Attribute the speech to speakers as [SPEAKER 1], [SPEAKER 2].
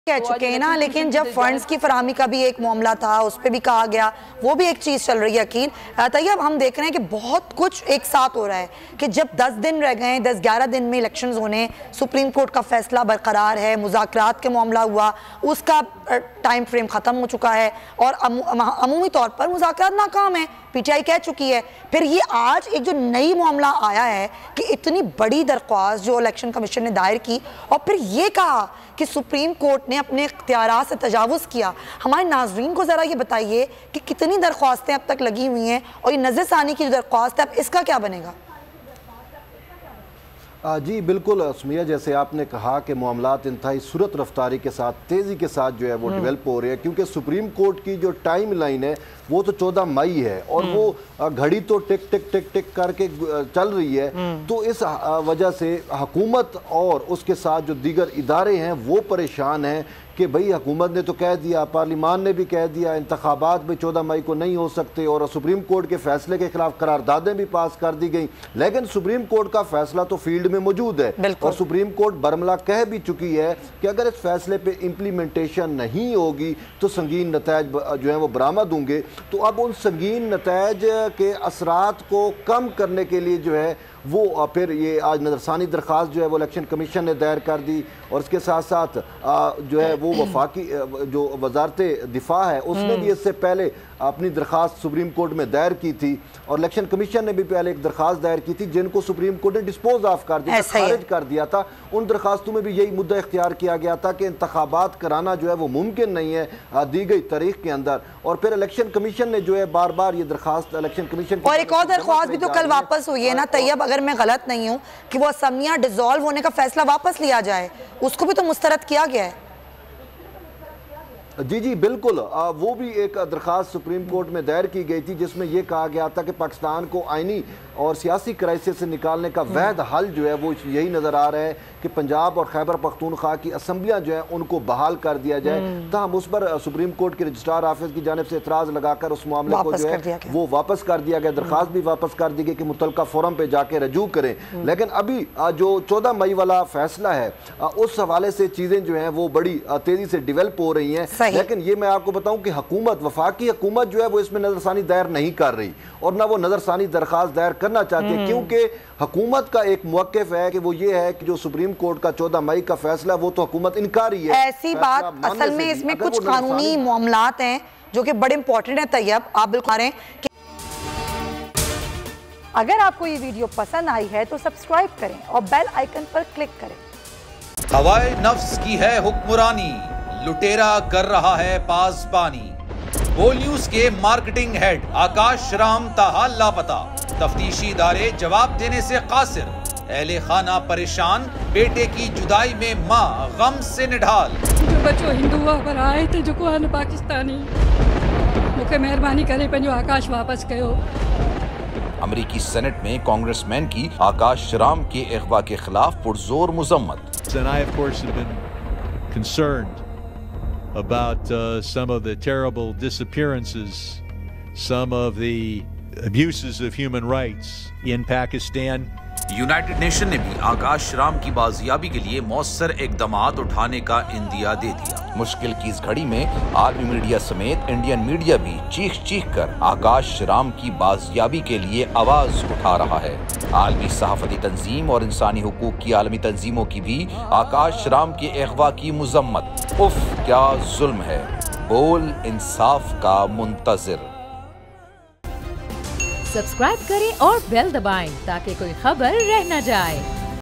[SPEAKER 1] कह चुके हैं ना, लेकिन जब फंड्स की फराहमी का भी एक मामला था उस पर भी कहा गया, वो भी एक चीज़ चल रही है यकीन। तैयब हम देख रहे हैं कि बहुत कुछ एक साथ हो रहा है कि जब 10 दिन रह गए, 10-11 दिन में इलेक्शंस होने, सुप्रीम कोर्ट का फैसला बरकरार है, मुज़ाकरात के मामला हुआ, उसका टाइम फ्रेम ख़त्म हो चुका है और अमूमी तौर पर मुज़ाकरात नाकाम है, पीटीआई कह चुकी है। फिर ये आज एक जो नई मामला आया है कि इतनी बड़ी दरख्वास्त जो इलेक्शन कमीशन ने दायर की और फिर ये कहा कि सुप्रीम कोर्ट ने अपने इख्तियारात से तजावुज़ किया। हमारे नाज़रीन को ज़रा ये बताइए कि कितनी दरख्वास्तें अब तक लगी हुई हैं और ये नज़रसानी की जो दरख्वास्त है अब इसका क्या बनेगा?
[SPEAKER 2] जी बिल्कुल सुमिया, जैसे आपने कहा कि मामलात इंतहाई सूरत रफ्तारी के साथ, तेज़ी के साथ जो है वो डेवलप हो रहे हैं, क्योंकि सुप्रीम कोर्ट की जो टाइम लाइन है वो तो 14 मई है और वो घड़ी तो टिक टिक टिक टिक करके चल रही है। तो इस वजह से हुकूमत और उसके साथ जो दीगर इदारे हैं वो परेशान हैं कि भाई हुकूमत ने तो कह दिया, पार्लिमान ने भी कह दिया, इंतखाबात भी 14 मई को नहीं हो सकते और सुप्रीम कोर्ट के फैसले के खिलाफ करारदादें भी पास कर दी गई। लेकिन सुप्रीम कोर्ट का फैसला तो फील्ड में मौजूद है और सुप्रीम कोर्ट बरमला कह भी चुकी है कि अगर इस फैसले पे इम्प्लीमेंटेशन नहीं होगी तो संगीन नतैज जो है वो बरामद होंगे। तो अब उन संगीन नतैज के असरात को कम करने के लिए जो है वो फिर ये आज नजरसानी दरख्वास्त जो है वो इलेक्शन कमीशन ने दायर कर दी और इसके साथ साथ जो है वो वफाकी जो वजारत दिफा है उसने भी इससे पहले अपनी दरख्वास्त सुप्रीम कोर्ट में दायर की थी और इलेक्शन कमीशन ने भी पहले एक दरख्वास्त दायर की थी जिनको सुप्रीम कोर्ट ने डिस्पोज ऑफ कर दिया, खारिज कर दिया था। उन दरख्वास्तों में भी यही मुद्दा इख्तियार किया गया था कि इंतखाबात कराना जो है वो मुमकिन नहीं है दी गई तारीख के अंदर। और फिर इलेक्शन कमीशन ने जो है बार बार ये दरख्वास्त इलेक्शन कमीशन
[SPEAKER 1] और एक और दरख्वास्त भी तो कल वापस हुई है ना तैयब, अगर मैं गलत नहीं हूँ, कि वो असमिया डिसॉल्व होने का फैसला वापस लिया जाए, उसको भी तो मुस्तरद किया गया है।
[SPEAKER 2] जी जी बिल्कुल, वो भी एक दरख्वास्त सुप्रीम कोर्ट में दायर की गई थी जिसमें यह कहा गया था कि पाकिस्तान को आइनी और सियासी क्राइसिस से निकालने का वैध हल जो है वो यही नज़र आ रहा है कि पंजाब और खैबर पख्तूनख्वा की असम्बलियाँ जो हैं उनको बहाल कर दिया जाए। तहम उस पर सुप्रीम कोर्ट के रजिस्ट्रार ऑफिस की जानिब से एतराज़ लगाकर उस मामले को जो है वो वापस कर दिया गया, दरख्वास्त भी वापस कर दी गई कि मुतलका फोरम पर जाके रजू करें। लेकिन अभी जो 14 मई वाला फैसला है उस हवाले से चीज़ें जो हैं वो बड़ी तेज़ी से डिवेल्प हो रही हैं। लेकिन ये मैं आपको बताऊं कि हुकूमत, वफाकी हुकूमत जो है वो इसमें नजरसानी दायर नहीं कर रही और ना वो नजरसानी दरख्वास्त दायर करना चाहती है, क्योंकि हुकूमत का एक मौक़िफ़ है कि वो ये है कि जो सुप्रीम कोर्ट का 14 मई का फैसला वो तो हुकूमत इनकारी है।
[SPEAKER 1] ऐसी बात असल में इसमें कुछ कानूनी मामलात हैं जो कि बड़े इंपॉर्टेंट है। तैयब आप बिल्कुल रहे हैं। अगर आपको ये वीडियो पसंद आई है तो सब्सक्राइब करें और बेल आइकन पर क्लिक करें।
[SPEAKER 3] हवाए नफ्स की है हुक्मरानी, लुटेरा कर रहा है पासबानी। बोल न्यूज के मार्केटिंग हेड आकाश राम ताहा लापता, तफ्तीशी इदारे जवाब देने से कासिर, अहले खाना परेशान, बेटे की जुदाई में माँ गम से निढाल।
[SPEAKER 4] जो बच्चो हिंदू पर आए थे जो को पाकिस्तानी, मुझे मेहरबानी करे पंहिंजो आकाश वापस कयो।
[SPEAKER 3] अमेरिकी सेनेट में कांग्रेसमैन की आकाश राम के अगवा के खिलाफ पुरजोर मुजम्मत।
[SPEAKER 5] And I, of course, have been concerned about some of the terrible disappearances, some of the abuses of human rights in Pakistan.
[SPEAKER 3] United Nation ने भी आकाश राम की बाजियाबी के लिए मौसर इकदामात उठाने का इंदिया दे दिया। मुश्किल की इस घड़ी में आर्मी मीडिया समेत इंडियन मीडिया भी चीख चीख कर आकाश राम की बाजियाबी के लिए आवाज उठा रहा है। आलमी सहाफती तंजीम और इंसानी हुकूक की आलमी तंजीमों की भी आकाश राम के अगवा की मुजम्मत। उफ क्या जुल्म है, बोल इंसाफ का मुंतजिर।
[SPEAKER 6] सब्सक्राइब करें और बेल दबाएं ताकि कोई खबर रह न जाए।